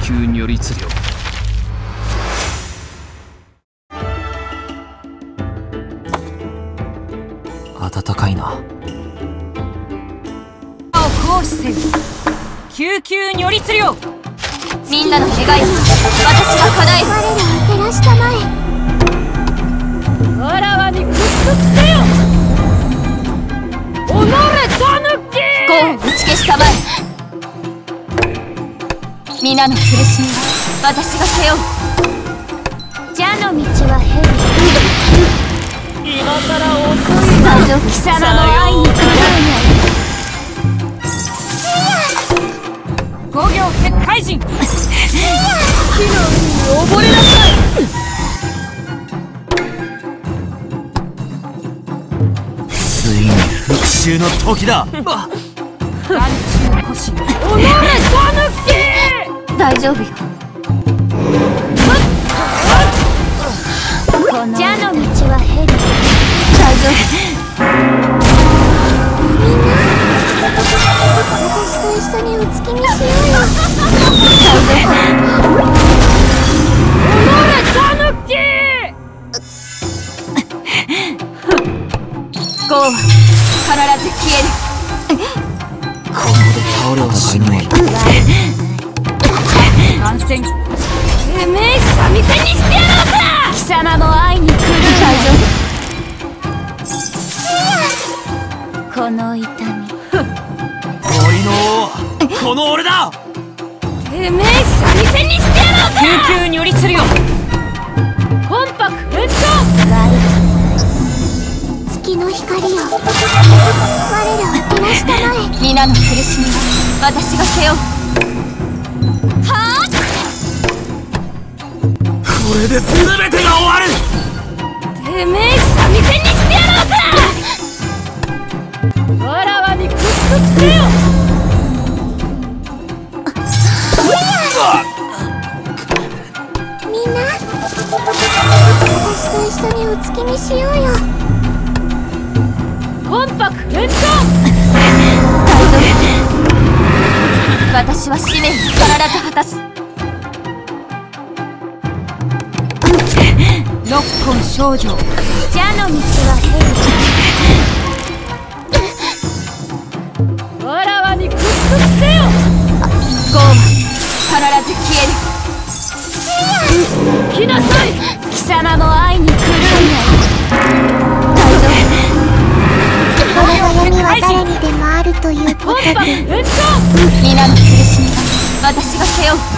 急如律令。暖かいな。 行使せよ。救急如律令。 みんなの願いは私が叶える。 我らを照らしたまえ。 わらわに屈服せよ。己たぬき。 業を打ち消したまえ。皆の苦しみは私が背負う。 蛇の道は蛇。 今さら遅い。 大丈夫。 貴様も会いに来る五行結界人。火の海に溺れなさい。 ついに復讐の時だ。 眼中腰。己たぬき。 大丈夫よ。 この蛇の道は蛇。 大丈夫。 私と一緒にお月見しようよ。 己たぬき。 業は必ず消える。 ここで倒れはしない。 感染。てめえ三味線にしてやろうか。 貴様も会いに来る。大丈夫。 この痛み。 森の王、この俺だ。 てめえ三味線にしてやろうか。救急如律令。本白返上。 月の光よ。我らを照らしたまえ。 皆の苦しみは私が背負う。はあ。 これで全てが終わる。 てめえ三味線にしてやろうか。わらわに屈服せよ。 みんな、私と一緒にお月見しようよ。 本白返上。 大丈夫。私は使命を必ず果たす。 六根少女。 蛇の道は蛇。 わらわに屈服せよ。 業は必ず消える。 来なさい。 貴様も会いに来るんだ。大丈この悩みは誰にでもあるということ本白で。 返上。 夫。皆の苦しみは私が背負う。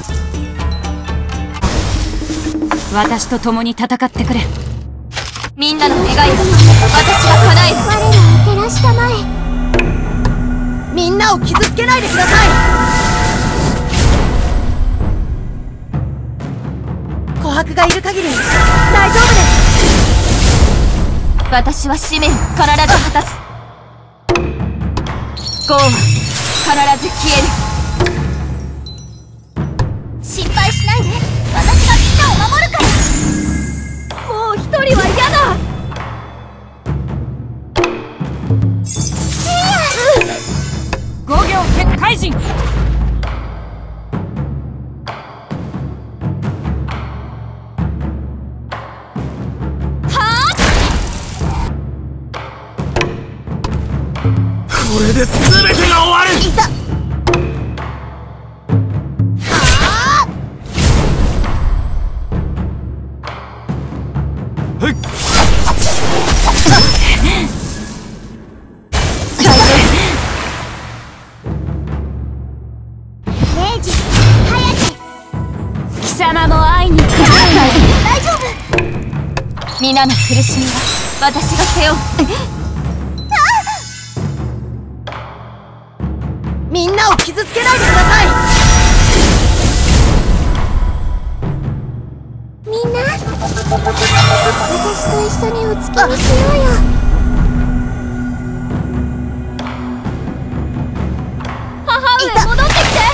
私と共に戦ってくれ。 みんなの願いは私が叶える。 我らを照らしたまえ。 みんなを傷つけないでください。琥珀がいる限り大丈夫です。 私は使命を必ず果たす。業は必ず消える。心配しないで。私がみんなを守るから。 もう一人は嫌だ。 五行結界人。 これで全てが終わる。 いた。 はい。 明治、 貴様も会いに来る。 大丈夫。 皆の苦しみは私が背負う。 みんなを傷つけないでください。 みんな、私と一緒にお月見しようよ。 母上戻ってきて。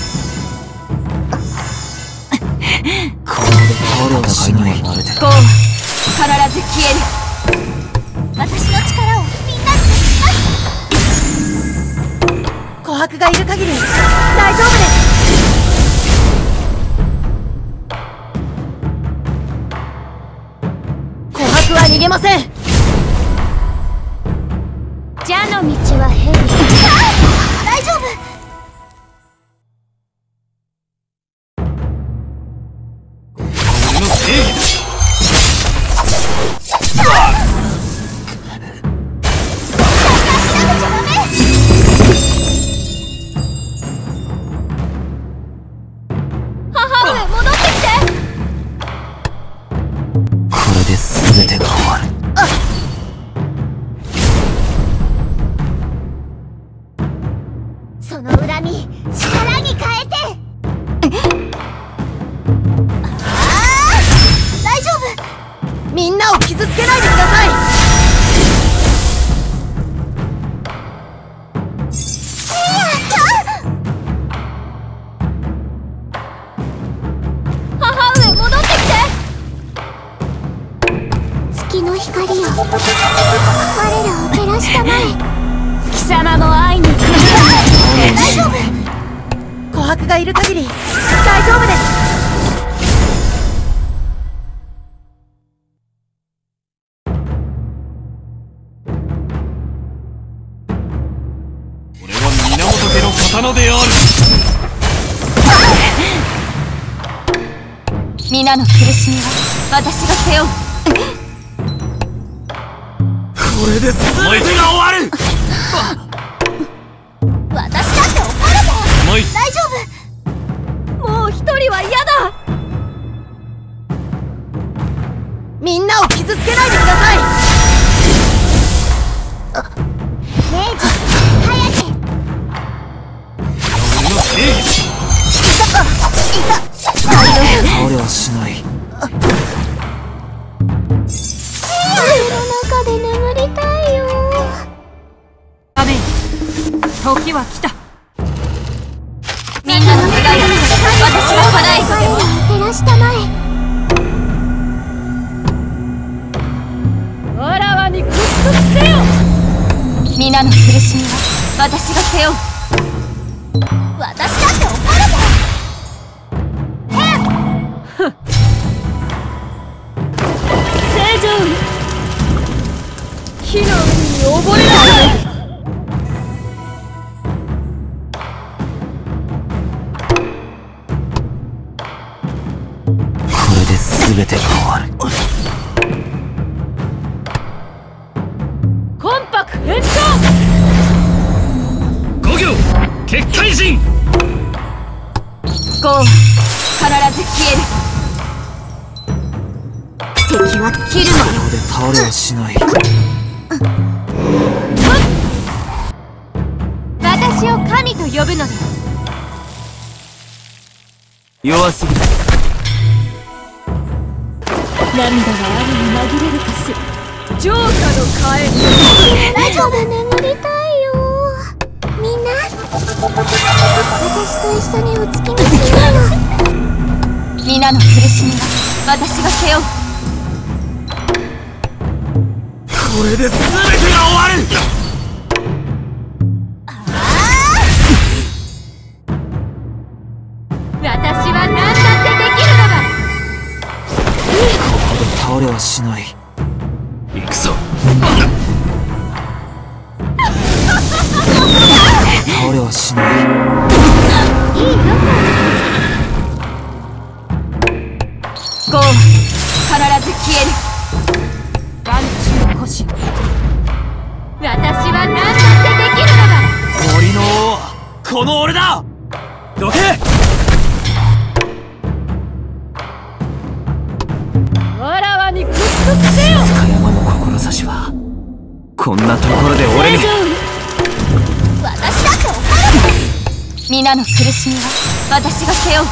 これで倒れはしない。 業は必ず消える。 私の力をみんなに貸します。 琥珀がいる限り大丈夫です。 ません。 蛇の道は蛇。大丈夫。 俺の正義だ。 母上戻ってきて。 これで全てが終わる。 その恨み力に変えて。大丈夫。 みんなを傷つけないでください。 母上戻ってきて。 月の光よ、我らを照らしたまえ。 貴様も会いに来る。 大丈夫。 琥珀がいる限り大丈夫です。 俺は源家の刀である。 皆の苦しみは私が背負う。 これで全てが終わる。 私だって怒る重い。 ぞ。大丈夫。 もう一人は嫌だ。 みんなを傷つけないでください。 明治早け。 俺の正義だ。倒れはしない。 家の中で眠りたいよ。 アメン、時は来た。 みんなの願いを私が叶え我らを照らしたまえ。 わらわに屈服せよ。 皆の苦しみは私が背負う。 私だって怒るぞ。 正常火の海に溺れなさい。 これで全てが終わる。 魂魄変装。 五行結界陣。 業は必ず消える。敵は切るのよ。 ここで倒れはしない。 私を神と呼ぶのだ。 弱すぎる。 涙があるに紛れるかしら。浄化の火炎。 大丈夫。眠りたいよ。みんな私と一緒にお月見しよう。 皆の苦しみは私が背負う。 これで全てが終わる。 私は何だってできるのだ。 ここで倒れはしない。行くぞ。倒れはしない。 業は必ず消える。 眼中古紙。 私は何だってできるのだ。 森の王はこの俺だ。どけ。 わらわに屈服せよ。 塚山の志はこんなところで俺に。 私だって怒るぞ。 皆の苦しみは私が背負う。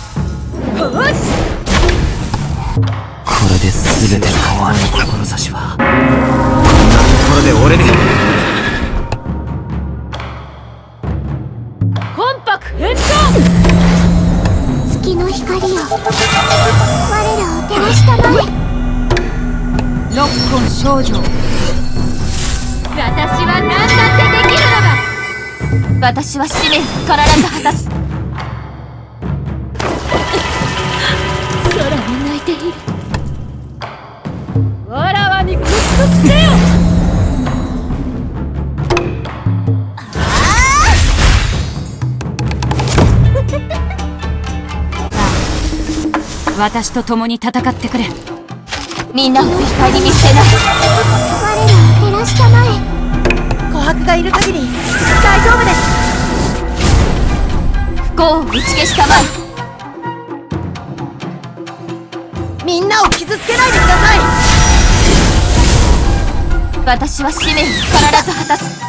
これで全てが終わる。志はこんなところで俺に。 魂魄変装。 月の光よ、我らを照らしたまえ。 六根少女。 私は何だってできるのだ。私は使命を必ず果たす。 空も泣いている。わらわに屈せよ。私と共に戦ってくれ。 みんなを絶対に見捨てない。 我らを照らしたまえ。 琥珀がいる限り大丈夫です。 不幸を打ち消したまえ。 みんなを傷つけないでください。 私は使命を必ず果たす。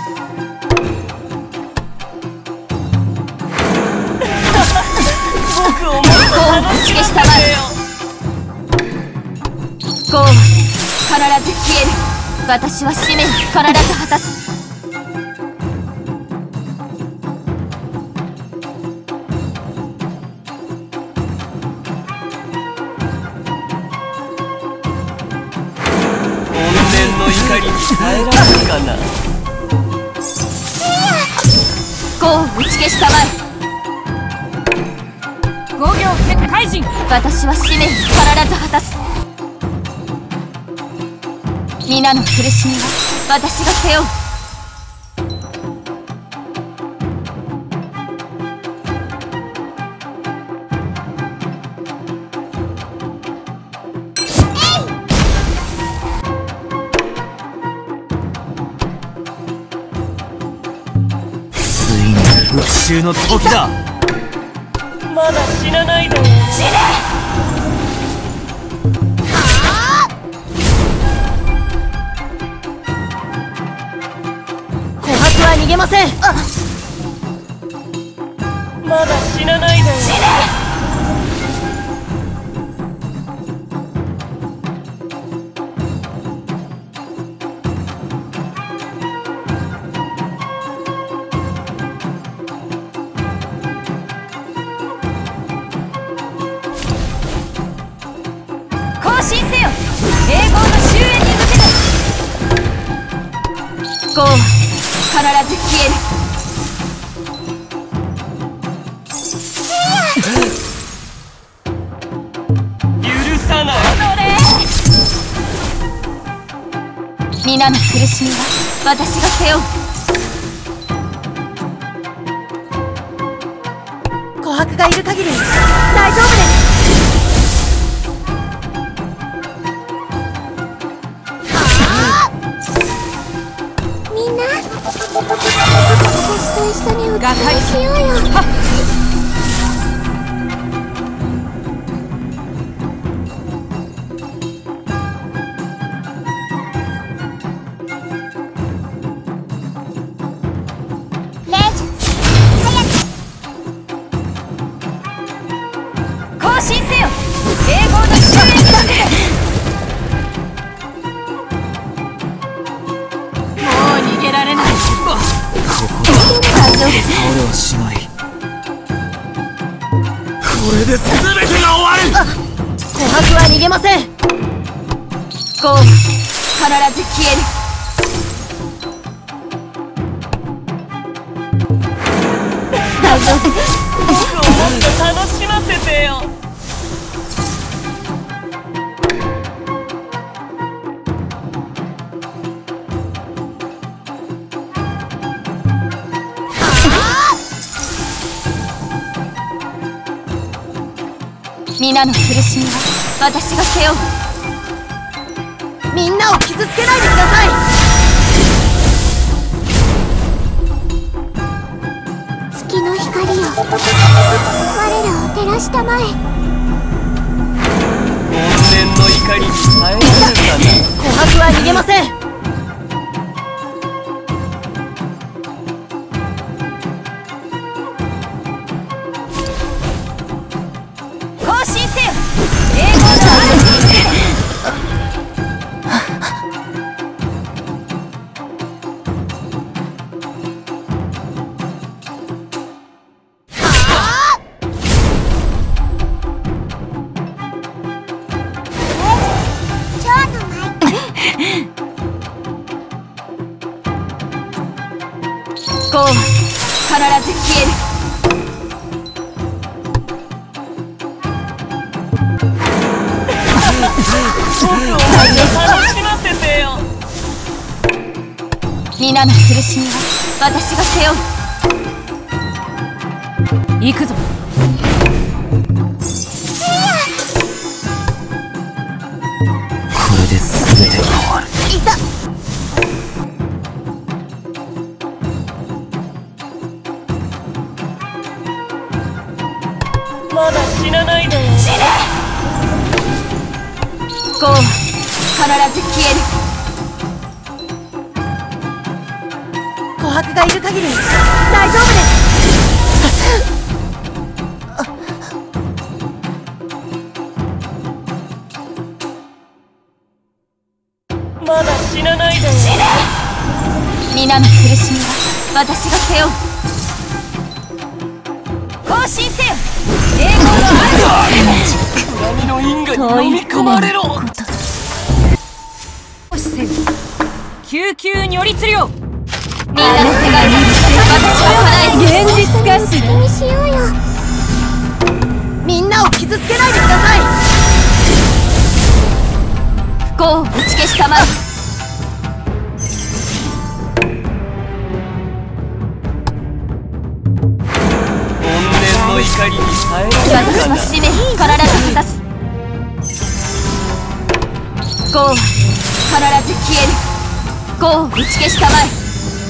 不幸を打ち消したまえ。不幸は必ず消える。私は使命を必ず果たす。 怨念の怒りに耐えられるかな。 不幸を打ち消したまえ。 五行結界人。 私は使命を必ず果たす。皆の苦しみは私が背負う。 ついに復讐の時だ。 まだ死なないで。 琥珀は逃げません。 まだ死なないで。更新せよ。栄光の終焉に向けて。 不幸は必ず消える。 許さない。 皆の苦しみは私が背負う。 琥珀がいる限り大丈夫です。 みんな私と一緒にお伝えしようよ。 更新せよ。栄光の終焉に向けて。もう逃げられない。 大丈夫。 倒れはしない。これで全てが終わる。 琥珀は逃げません。 不幸は必ず消える。大丈夫。 僕をもっと楽しませてよ。 皆の苦しみは私が背負う。 みんなを傷つけないでください。 月の光よ、我らを照らしたまえ。 怨念の怒りに耐えられるかな。 琥珀は逃げません。 更新せよ。栄光の嵐に向けて。 蝶の舞。 不幸は必ず消える。 僕をもっと楽しませてよ。 皆の苦しみは私が背負う。 行くぞ。 これで全てが終わる。 いた。 まだ死なないで。 死ね。業は必ず消える。 琥珀がいる限り大丈夫です。 まだ死なないで。 死ね。皆の苦しみは私が背負う。更新せよ。栄光のある闇の因果に飲み込まれろ。救急如律令。 みんなの願いに私は叶える。 現実化する。 にしようよ。 みんなを傷つけないでください。 不幸を打ち消したまえ。 怨念の怒りに耐えられる私は使命必ず果たす。業は必ず消える。業を打ち消したまえ。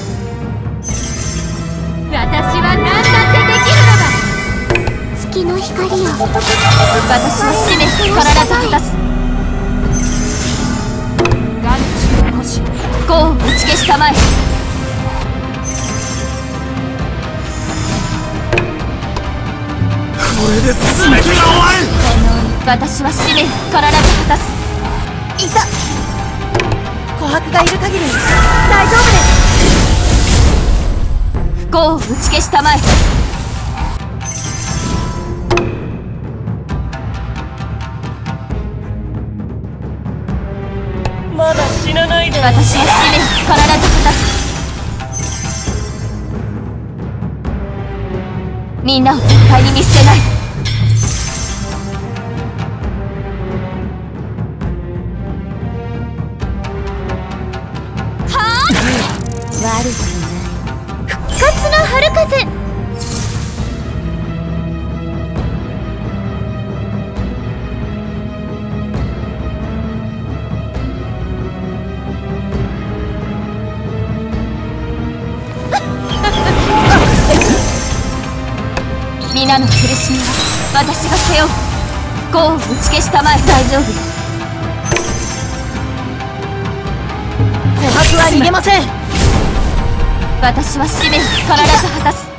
私は何だってできるのだ。 月の光よ。 私は使命必ず果たす。 眼中起こし。 業を打ち消したまえ。 これで全てが終わる。 私は使命必ず果たす。 いた。琥珀がいる限り大丈夫です。 業を打ち消したまえ。 まだ死なないで。 私は使命必ず果たす。みんなを絶対に見捨てない。 復活の春風。 皆の苦しみは私が背負う。業を打ち消したまえ。大丈夫。 琥珀は逃げません。 私は使命必ず果たす。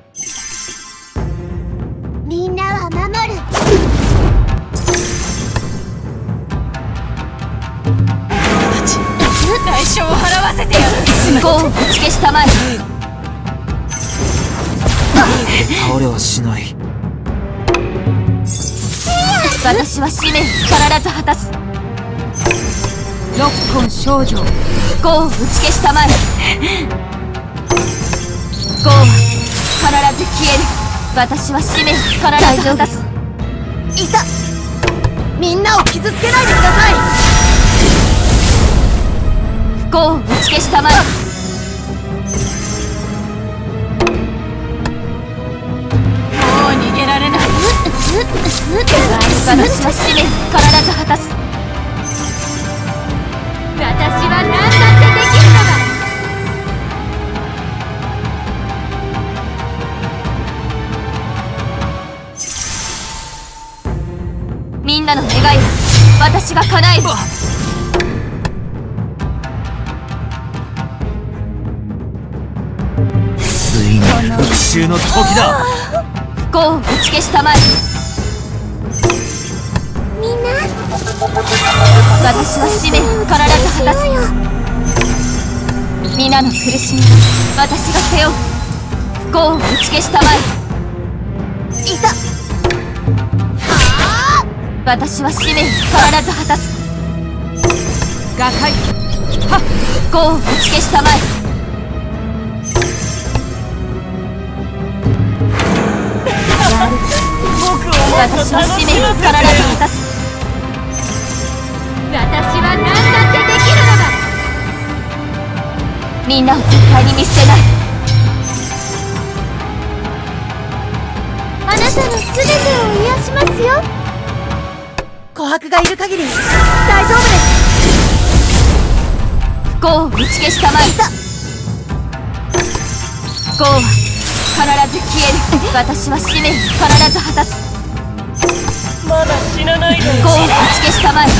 みんなは守る。 代償を払わせてやる。 業を打ち消したまえ。 倒れはしない。 私は使命必ず果たす。 六根少女。 業を打ち消したまえ。業は必ず消える。私は使命必ず果たす。 いた。みんなを傷つけないでください。 業を打ち消したまえ。 もう逃げられない。 私は使命必ず果たす。 私は何だってできるのだ。 みんなの願いを私が叶える。 ついに復讐の時だ。 業を打ち消したまえ。 みんな私は使命必ず果たす。皆の苦しみは私が背負う。業を打ち消したまえ。 いた。 私は使命必ず果たす。 瓦解。 業を打ち消したまえ。私は使命必ず果たす。 私は何だってできるのだ。 みんなを絶対に見捨てない。 あなたの全てを癒しますよ。 琥珀がいる限り大丈夫です。 不幸を打ち消したまえ。不幸は必ず消える。私は使命を必ず果たす。 まだ死なないで。 不幸を打ち消したまえ。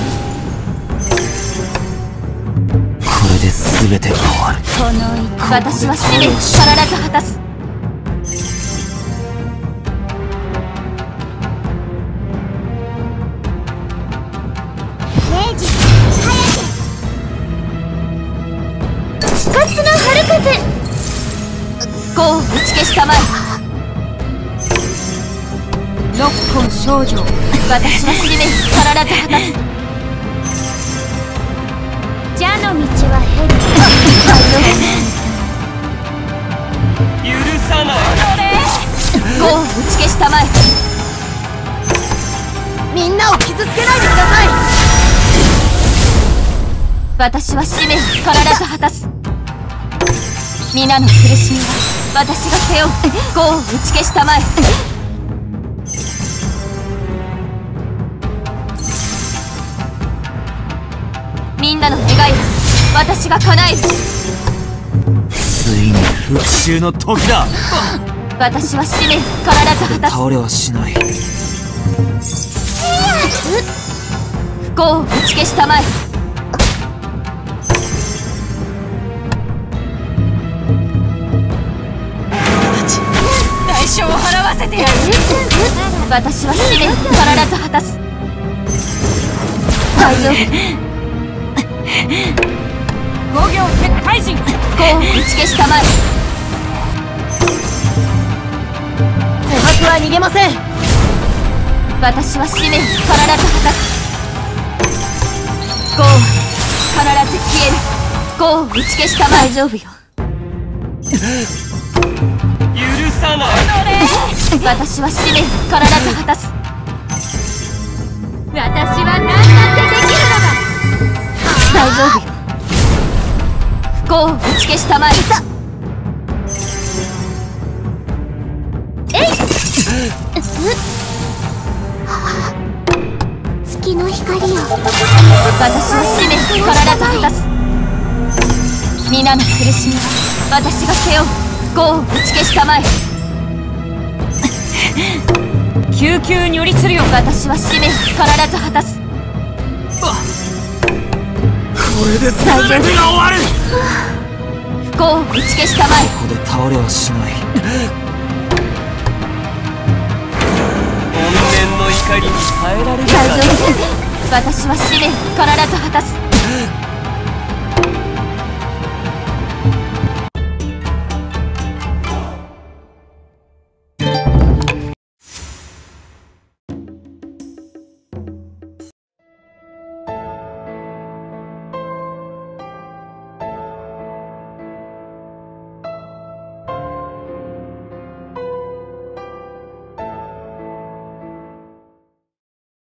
これで全てが終わる。 私は使命を必ず果たす。 明治不活の春風。 不幸を打ち消したまえ。六根少女。私は使命を必ず果たす。 蛇の道は蛇。 許さない。 不幸を打ち消したまえ。 みんなを傷つけないでください。 私は使命を必ず果たす。皆の苦しみは私が背負う。不幸を打ち消したまえ。みんなの願いを私が叶える。 ついに復讐の時だ。 私は使命を必ず果たす。 倒れはしない。 不幸を打ち消したまえ。 代償を払わせてやる。 私は使命を必ず果たす。大丈夫。 五行撤退陣。 不幸を打ち消したまえ。 琥珀は逃げません。 私は使命を必ず果たす。不幸は必ず消える。不幸を打ち消したまえ。大丈夫よ。 許さない。 私は使命を必ず果たす。 私は何だってできるのだ。 大丈夫よ。不幸を打ち消したまえ。 月の光を。 私は使命を必ず果たす。皆の苦しみは私が背負う。不幸を打ち消したまえ。 救急に寄りつるよ。 私は使命を必ず果たす。 これで全てが終わる。 不幸を打ち消したまえ。 ここで倒れはしない。 怨念の怒りに耐えられるか。 大丈夫。私は使命を必ず果たす。